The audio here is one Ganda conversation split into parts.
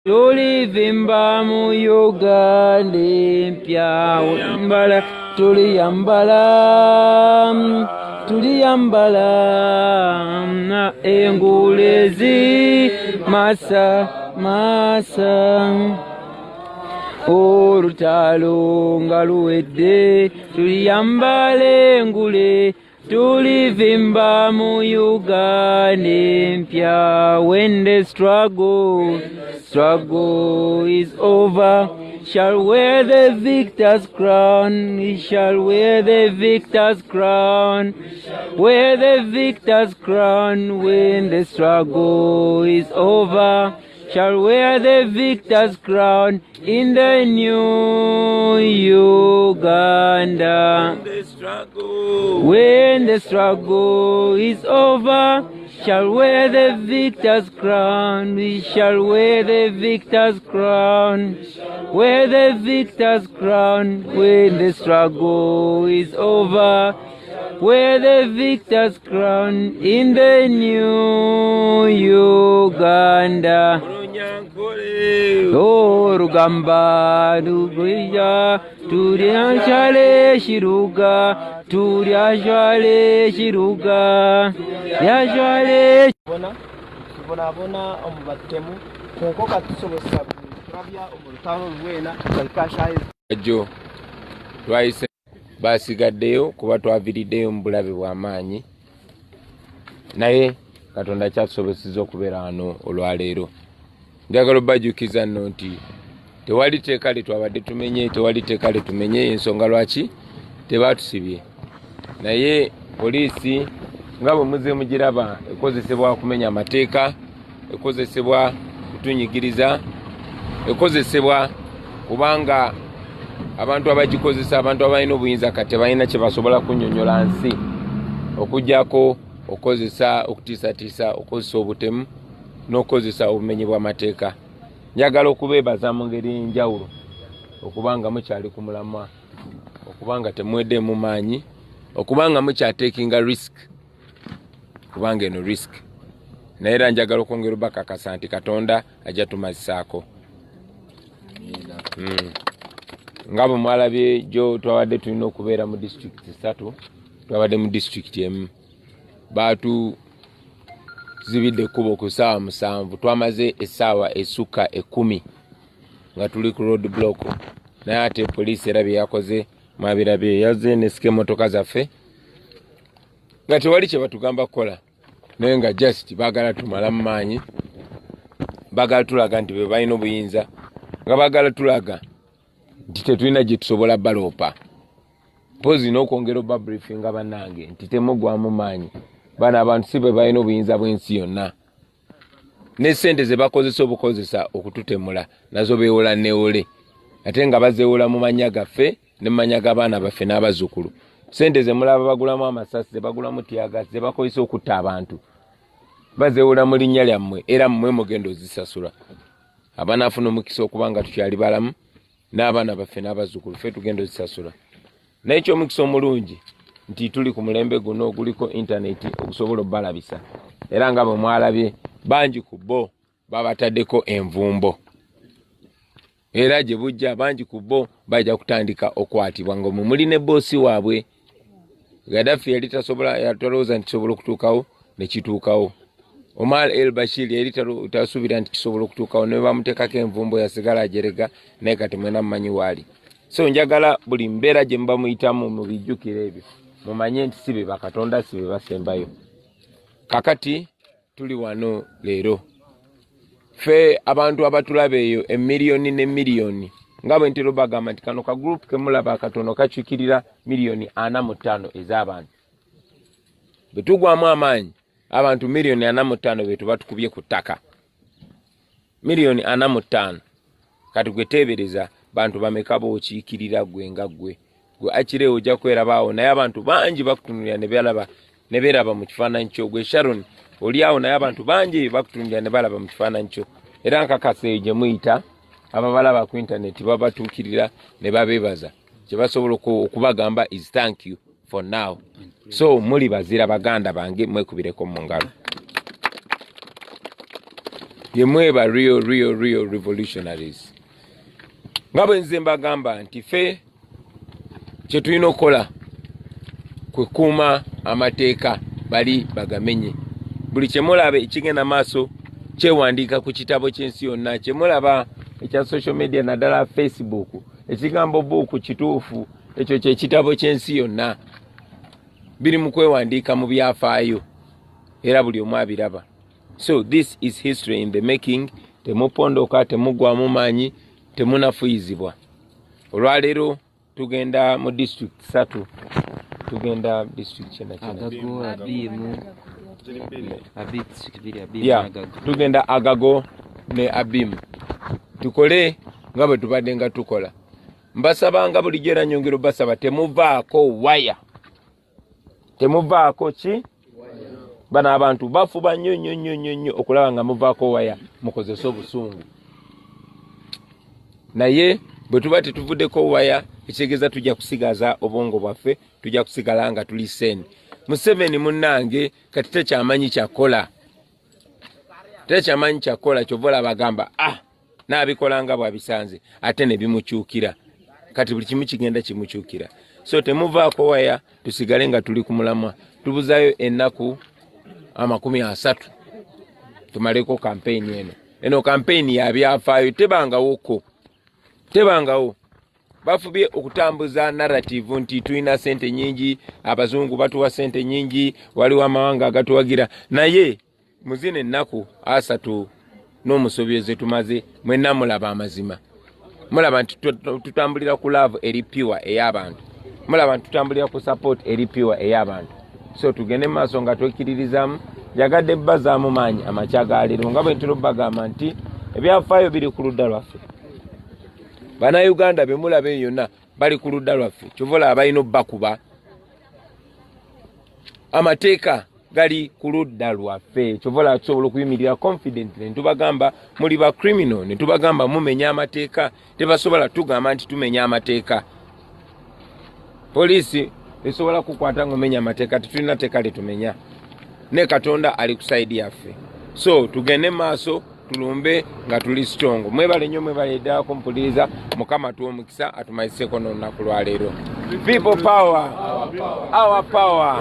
tulivimba mu Uganda empya mbala tuliyambala engulezi masa olutalo nga luwedde tuliyambala engule tulivimba mu Uganda empya. When the struggle is over, shall wear the victor's crown. We shall wear the victor's crown. Wear the victor's crown. When the struggle is over, shall wear the victor's crown in the new Uganda. When the struggle is over, shall wear the victor's crown. We shall wear the victor's crown. Wear the victor's crown. When the struggle is over, wear the victor's crown in the new Uganda. Rugamba rugwija turyashale shiruga turyashale shiruga yashale bona omubattemu kunkoka tusobozesa turabya omulutalo luwena kalkashaye jo twaise basigaddeyo kuba twaviriddeyo mu bulabe bw'amaanyi naye Katonda kyatusobozesa okubeera wano olwaleero. Njagala obajukiza nno nti tewali teeka twabadde tumenye, tewali teeka tumenye, ensonga lwaki tebatusibye. Naye poliisi nga bwe muze mugiraba ekozesebwa okumenya amateeka, ekozesebwa kutunyigiriza, ekozesebwa kubanga abantu abagikozesa abantu abalina obuyinza kati balina kye basobola kunnyonnyola nsi okujjako okozesa okutiisatiisa, okozesa obutemu n'okozesa obumenyi bw'amateeka. Njagala okubeebaza mu ngeri enjawulo okubanga mukyali ku mulamwa, okubanga temwedde mu maanyi, okubanga mukyateekinga risk, kubanga eno risk. Naye era njagala okwongera obakakasa nti Katonda ajja tumazisaako. Nga bwe mwalabye jo twabadde tulina okubeera mu district 3, twabadde mu district emu. Baatu zibidde kubo ku ssaawa 7, twamaze essaawa essuka 10 nga tuli ku road block. Naye ate poliisi era bye yakoze mwabirabye, yazze nesika emmotoka zaffe nga tewali kye batugamba kukola, naye nga just baagala tumala mu maanyi, baagala tulaga nti be balina obuyinza, nga baagala tulaga nti tetulina gye tusobola baloopa. Pozi n'okwongera oba briefinga bannange nti temugwamu maanyi. Bana abantu si be balina obuyinza bw'ensi yonna. Ne ssente ze bakozesa obukozesa okututemula nazo beewola neewole, ate nga bazeewola mu mannya gaffe ne mu mannya g'abaana baffe n'abazzukulu. Ssente ze mulaba bagulamu amasasi, ze bagulamu tiyagasi, ze bakozesa okutta abantu, bazeewola mu linnya lyammwe era mmwe mugenda ozisasula. Abanaafuna omukisa okubanga tukyali balamu n'abaana baffe n'abazzukulu ffe tugenda ozisasula. Naye ky'omukisa omulungi nti tuli ku mulembe guno oguliko intaneti okusobola obbalabisa. Era nga bwe mwalabye bangi ku bo babataddeko envumbo. Era gye bujja bangi ku bo bajja kutandika okwatibwa nga muli ne boosi waabwe. Gaddafi yali tasobola, yatolooza nti kisobola okutuukawo ne kituukawo. Omar el Bashir yali tasuubira nti kisobola okutuukawo ne bamuteekako envumbo yasigala ajerega, naye kati mwena mumanyi waali. So njagala buli mbeera gye muba muyitamu mubijjukire ebyo, mumanye nti si be bakatonda, si be basembayo. Kakati tuli wano leero ffe abantu abatulaba eyo emiliyoni ne miliyoni, nga bwe ntera bagamba nti kano ka group ke mulaba akatono kakyukirira miliyoni 45 ez'abantu. Bwe tugwamu amaanyi abantu miliyoni 45 be tuba tukubye ku ttaka. Miliyoni 45 kati gwe teebereza bantu bameka bookiikirira gwe nga gwe akire ojja kwerabaawo, naye abantu bangi bakutunulira ne beeraba mu kifaananyi kyo. Gwe Sharon oli awo naye abantu bangi bakutunulira ne balaba mu kifaananyi kyo. Era nkakasa eyo gye muyita ababalaba ku intaneti babatuukirira ne babeebaza. Kye basobola okubagamba is thank you for now. So muli bazira baganda bange, mwekubireko mu ngalo. yemweba real revolutionaries. Nga bwe nze mbagamba nti ffe kye tulina okukola kwe kuuma amateeka bali bagamenye. Buli kye mulaba ekigenda maaso kyewandiika ku kitabo ky'ensi yonna, kye mulaba ekya social media naddala Facebook, ekigambo buuku kituufu, ekyo kye kitabo ky'ensi yonna, biri mu kwewandiika mu byafaayo era buli omu abiraba. So this is history in the making. Temupondoka, temugwamu maanyi, temunafuyizibwa. Olwaleero tugenda mu district 3. Tugenda district kyena Agago, Abimu, yeah, tugenda Agago ne Abimu. Tukole nga bwe tubadde nga tukola. Mbasabanga bulijjo era nyongero basaba temuvaako waya. Temuvaako ki? Bana abantu bafuba nnyo okulaba nga muvaako waya mukozesa obusungu. Naye bwe tuba tetuvuddeko waya ekitegeeza tujja kusigaza obwongo bwaffe, tujja kusigala nga tuli seni. Museveni munnange kati tekyamanyi kyakola. Tekyamanyi kyakola kyovola bagamba n'abikola nga bw'abisanze ate ne bimukyukira. Kati buli kimu kigenda kimukyukira. So temuvaako waya, tusigale nga tuli ku mulamwa. Tubuzayo ennaku 30 tumaleko kampeni eno. Eno kampeni ya byafaayo tebangawo. Bafubye okutambuza narrative nti tulina sente nyingi, abazungu batuwa sente nyingi, waliwo amawanga agatuwagira. Naye muzine ennaku 3 n'omusobyeze tumaze, mwenna mulaba amazima. Mulaba nti tutambulira ku love eri pure ey'abantu. Mulaba nti tutambulira ku support eri pure ey'abantu. So tugende maaso nga twekkiririzamu, yagadde bazaamu maanyi amakyagaleero nga bwe ntera bagamba nti ebyafaayo biri ku ludda lwaffe. Bannayuganda be mulaba yonna bali ku ludda lwaffe. Kyovola abalina obbakuba. Amateeka gali ku ludda lwaffe. Kyovola tusobola okuyimirira confidently ntubagamba muli ba criminal, ne tubagamba mumenya amateeka. Tebasobola tugamba nti tumenya amateeka. Poliisi esobola kukwata ng'omenya amateeka, tetulina teeka letumenya. Ne Katonda ali ku side yaffe. So tugende maaso tulumbe nga tuli strong. Mwebale nnyo, mwebale ddala kumpuliriza. Mukama tuwe omukisa atumayiseko n'olunaku lwa leero. People power. Our power.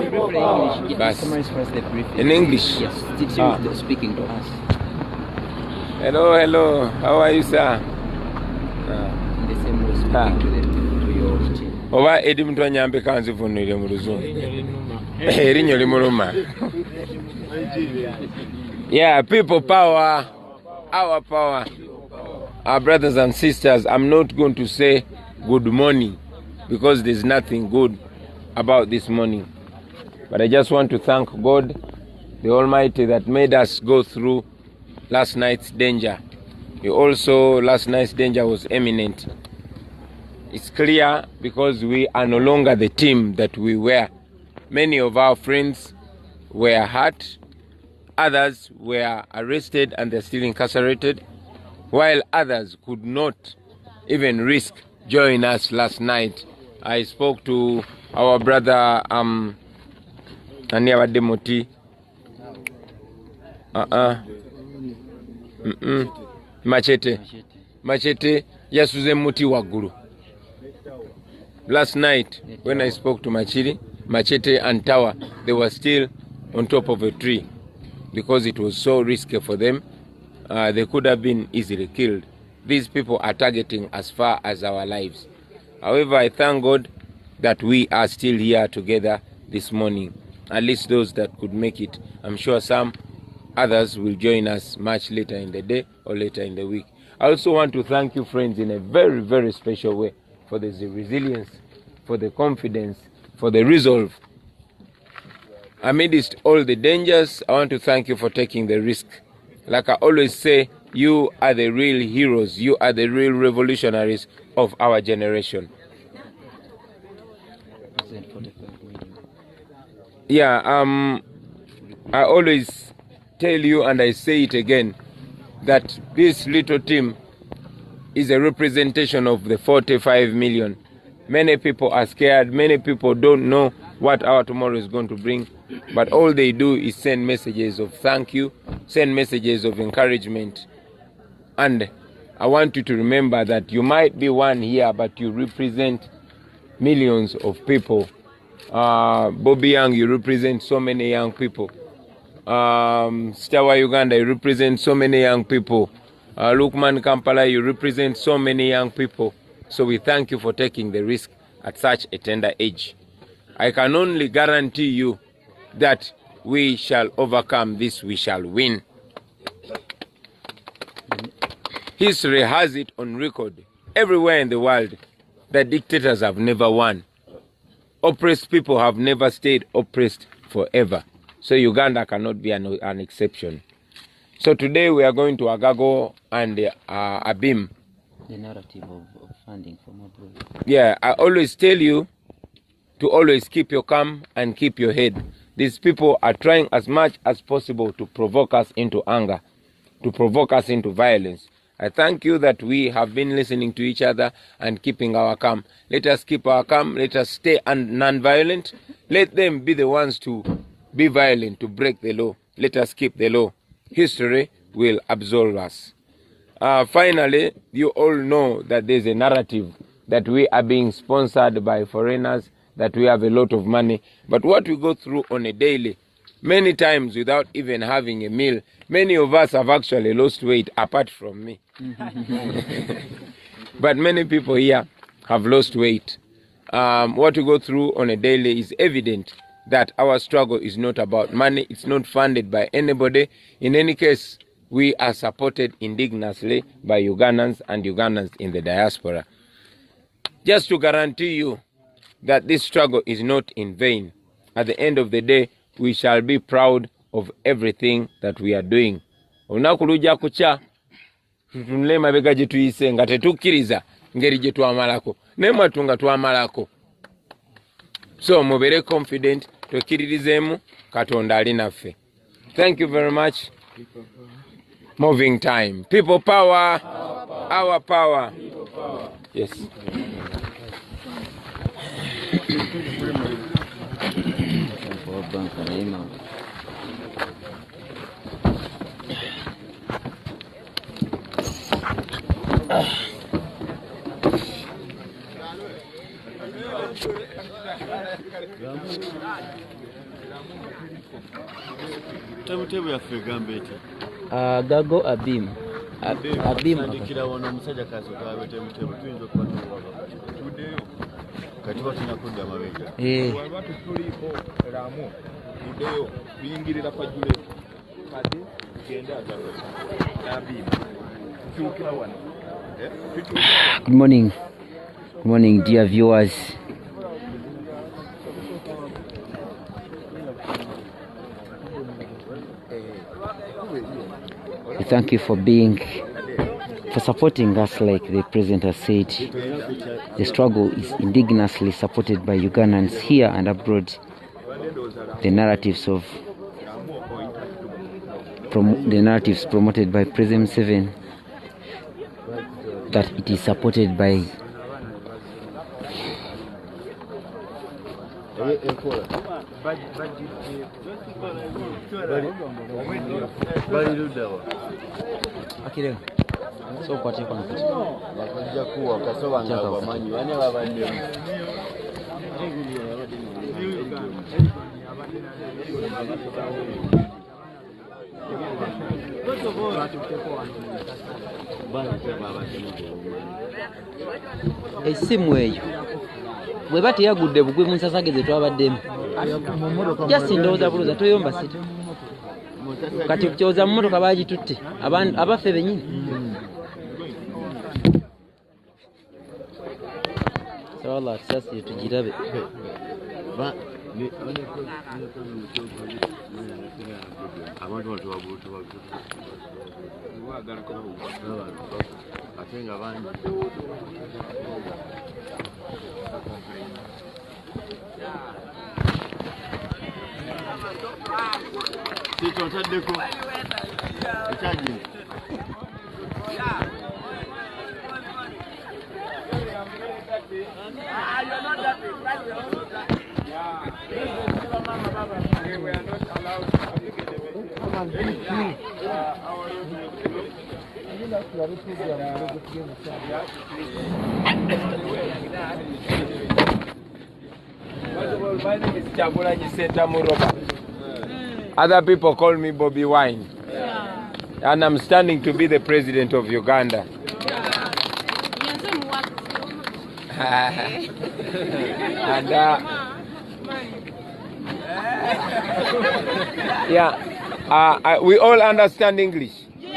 In English. Yes, speaking to us. Hello. How are you, sir? In the same way, speaking to your team. Oba edi muntu anyambe kanzivunire mu luzungu. Erinyo limuluma. Yeah, people power. Our power. Our brothers and sisters, I'm not going to say good morning because there's nothing good about this morning. But I just want to thank God, the Almighty, that made us go through last night's danger. Last night's danger was imminent. It's clear because we are no longer the team that we were. Many of our friends were hurt. Others were arrested and they're still incarcerated, while others could not even risk joining us last night. I spoke to our brother Aniawa Demoti. Machete yasuze muti waggulu. Last night when I spoke to Machete and Tower, they were still on top of a tree because it was so risky for them. They could have been easily killed. These people are targeting as far as our lives. However, I thank God that we are still here together this morning. At least those that could make it. I'm sure some others will join us much later in the day or later in the week. I also want to thank you, friends, in a very, very special way for the resilience, for the confidence, for the resolve. Amidst all the dangers, I want to thank you for taking the risk. Like I always say, you are the real heroes. You are the real revolutionaries of our generation. Yeah, I always tell you, and I say it again, that this little team is a representation of the 45 million Many people are scared. Many people don't know what our tomorrow is going to bring. But all they do is send messages of thank you, send messages of encouragement. And I want you to remember that you might be one here, but you represent millions of people. Bobby Young, you represent so many young people. Stawa Uganda, you represent so many young people. Lukman Kampala, you represent so many young people. So we thank you for taking the risk at such a tender age. I can only guarantee you that we shall overcome this, we shall win. History has it on record everywhere in the world that dictators have never won. Oppressed people have never stayed oppressed forever. So Uganda cannot be an exception. So today we are going to Agago and Abim. The narrative of funding from abroad. Yeah, I always tell you to always keep your calm and keep your head. These people are trying as much as possible to provoke us into anger, to provoke us into violence. I thank you that we have been listening to each other and keeping our calm. Let us keep our calm. Let us stay non-violent. Let them be the ones to be violent, to break the law. Let us keep the law. History will absolve us. Finally, you all know that there's a narrative that we are being sponsored by foreigners, that we have a lot of money. But what we go through on a daily, many times without even having a meal, many of us have actually lost weight, apart from me. But many people here have lost weight. What we go through on a daily is evident that our struggle is not about money. It's not funded by anybody. In any case, we are supported indignously by Ugandans and Ugandans in the diaspora. Just to guarantee you that this struggle is not in vain. At the end of the day, we shall be proud of everything that we are doing. Olunaku lujja kucha tutunule mabega gye tuyise nga tetukkiriza ngeri gye twamalako naye mwattu nga twamalako. So mubere confident, twekkiririzeemu Katonda ali naffe. Thank you very much. Moving time. People power. Our power. Yes. Gago Abim. Abim. Good morning. Good morning, dear viewers. We thank you for supporting us. Like the president has said, the struggle is indignously supported by Ugandans here and abroad. The narratives promoted by President Museveni, that it is supported by so kwa cheko nakuja kuwa kasobanga abamanyi bane babadde esimu eyo bwe bati yagudde bugwe mu nsasageze twabaddemu just ndowooza buluza toyomba sita kati kyoza mu mmotoka baagitutte abaffe bennyini sawalla tusasi tugirabe we are not allowed to my name is Chagulanyi Sentamu Robert. Other people call me Bobby Wine. And I'm standing to be the president of Uganda. And we all understand English.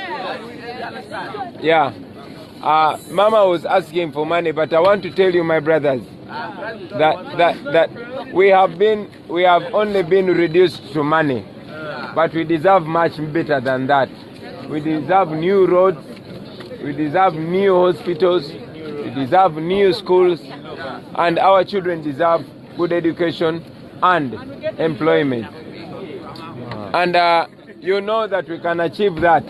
Yeah. Mama was asking for money, but I want to tell you, my brothers, that we have only been reduced to money, but we deserve much better than that. We deserve new roads, we deserve new hospitals, we deserve new schools, and our children deserve good education and employment. And you know that we can achieve that.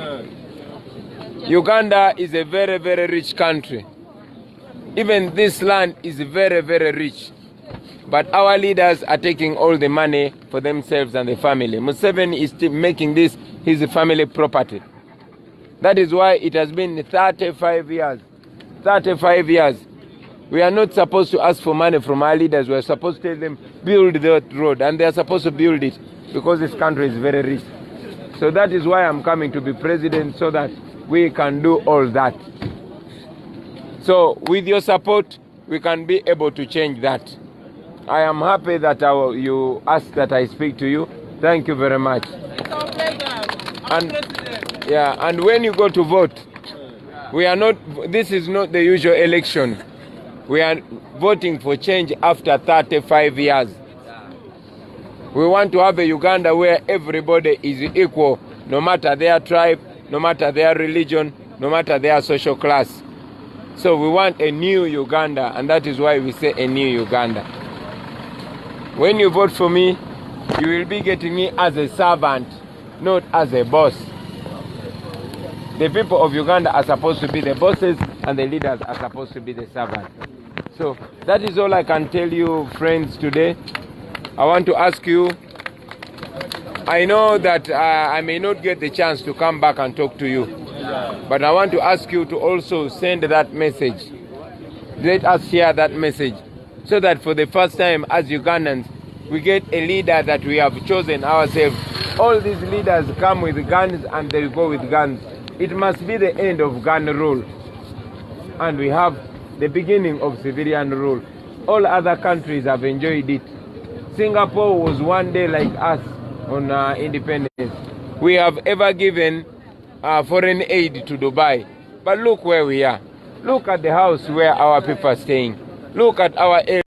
Uganda is a very, very rich country. Even this land is very, very rich. But our leaders are taking all the money for themselves and the family. Museveni is still making this his family property. That is why it has been 35 years. 35 years. We are not supposed to ask for money from our leaders. We are supposed to tell them, build that road. And they are supposed to build it because this country is very rich. So that is why I'm coming to be president, so that we can do all that. So with your support, we can be able to change that. I am happy that you asked that I speak to you. Thank you very much. And when you go to vote, this is not the usual election. We are voting for change after 35 years. We want to have a Uganda where everybody is equal, no matter their tribe, no matter their religion, no matter their social class. So we want a new Uganda, and that is why we say a new Uganda. When you vote for me, you will be getting me as a servant, not as a boss. The people of Uganda are supposed to be the bosses, and the leaders are supposed to be the servants. So that is all I can tell you, friends, today. I want to ask you, I know that I may not get the chance to come back and talk to you, but I want to ask you to also send that message. Let us share that message, so that for the first time as Ugandans, we get a leader that we have chosen ourselves. All these leaders come with guns and they go with guns. It must be the end of gun rule. And we have the beginning of civilian rule. All other countries have enjoyed it. Singapore was one day like us on independence. We have ever given foreign aid to Dubai. But look where we are. Look at the house where our people are staying. Look at our area.